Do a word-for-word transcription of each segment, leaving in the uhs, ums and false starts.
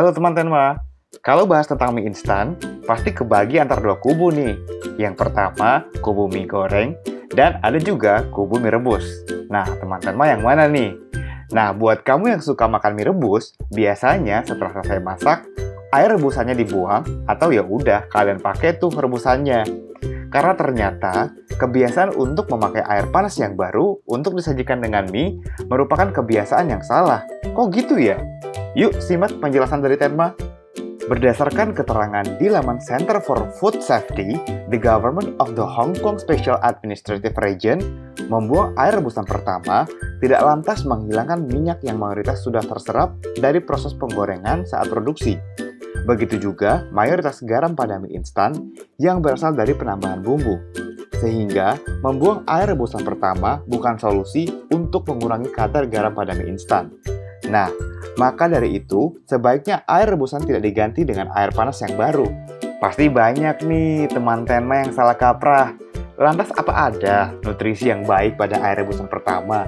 Halo teman-teman, kalau bahas tentang mie instan, pasti kebagi antara dua kubu nih. Yang pertama, kubu mie goreng, dan ada juga kubu mie rebus. Nah, teman-teman yang mana nih? Nah, buat kamu yang suka makan mie rebus, biasanya setelah selesai masak, air rebusannya dibuang, atau ya udah kalian pakai tuh rebusannya. Karena ternyata, kebiasaan untuk memakai air panas yang baru untuk disajikan dengan mie merupakan kebiasaan yang salah. Kok gitu ya? Yuk, simak penjelasan dari Tenma. Berdasarkan keterangan di laman Center for Food Safety, the government of the Hong Kong Special Administrative Region membuang air rebusan pertama tidak lantas menghilangkan minyak yang mayoritas sudah terserap dari proses penggorengan saat produksi. Begitu juga mayoritas garam pada mie instan yang berasal dari penambahan bumbu. Sehingga, membuang air rebusan pertama bukan solusi untuk mengurangi kadar garam pada mie instan. Nah, maka dari itu, sebaiknya air rebusan tidak diganti dengan air panas yang baru. Pasti banyak nih teman Tenma yang salah kaprah. Lantas apa ada nutrisi yang baik pada air rebusan pertama?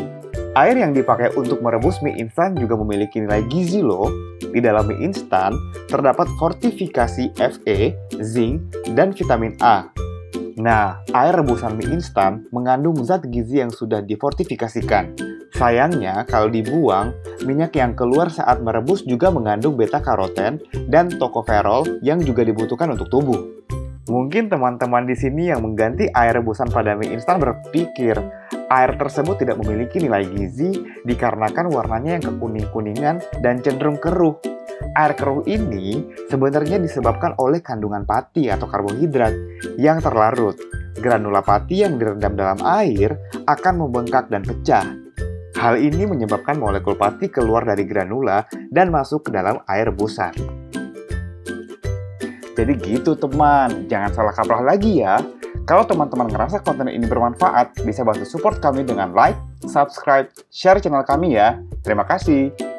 Air yang dipakai untuk merebus mie instan juga memiliki nilai gizi loh. Di dalam mie instan, terdapat fortifikasi Fe, zinc, dan vitamin A. Nah, air rebusan mie instan mengandung zat gizi yang sudah difortifikasikan. Sayangnya, kalau dibuang, minyak yang keluar saat merebus juga mengandung beta-karoten dan tokoferol yang juga dibutuhkan untuk tubuh. Mungkin teman-teman di sini yang mengganti air rebusan pada mie instan berpikir, air tersebut tidak memiliki nilai gizi dikarenakan warnanya yang kekuning-kuningan dan cenderung keruh. Air keruh ini sebenarnya disebabkan oleh kandungan pati atau karbohidrat yang terlarut. Granula pati yang direndam dalam air akan membengkak dan pecah. Hal ini menyebabkan molekul pati keluar dari granula dan masuk ke dalam air rebusan. Jadi gitu teman, jangan salah kaprah lagi ya. Kalau teman-teman ngerasa konten ini bermanfaat, bisa bantu support kami dengan like, subscribe, share channel kami ya. Terima kasih.